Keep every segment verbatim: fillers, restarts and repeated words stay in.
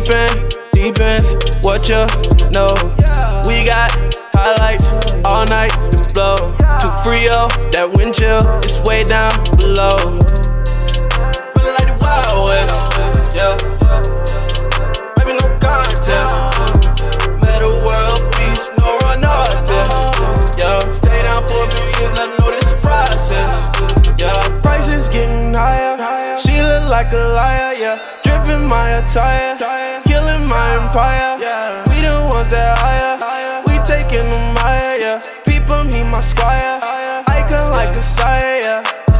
Deep in, deep ends, what you know? We got highlights all night to blow. Too Frio, that wind chill, it's way down below. But like the Wild West, yeah. Maybe no contest. Meta world peace, no run artist, yeah. Stay down for a few years, let them know this process, yeah. Prices getting higher, she look like a liar, yeah. Dripping my attire, killing my empire. We the ones that hire, we taking them higher, yeah. People, he my squire, icon like a sire, yeah.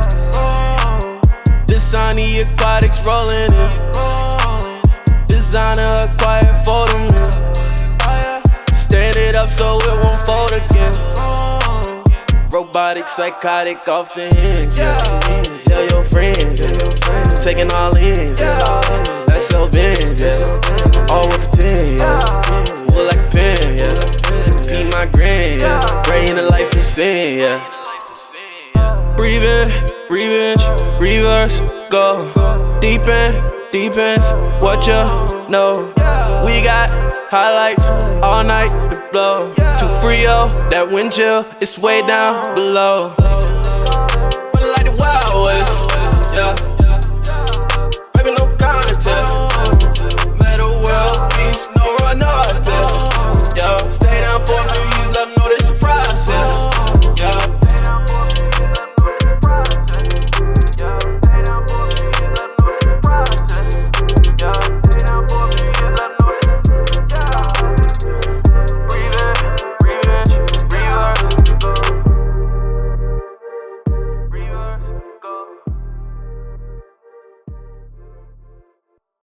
Designer aquatics rolling in, designer acquired for them, yeah. Stand it up so it won't fold again. Robotic, psychotic, off the hinge, yeah. Tell your friends, yeah. Taking all in, yeah. That's so Benz, yeah. All worth for ten, yeah. Pull like a pen, yeah. Be my grand, yeah. Bring the life of sin, yeah. Breathe in, revenge, reverse, go. Deep in, deep ends, what you know? We got highlights all night to blow. Too Frio, that wind chill, it's way down below. But like the Wild West, yeah. Maybe no contest. Meta world peace, no run up.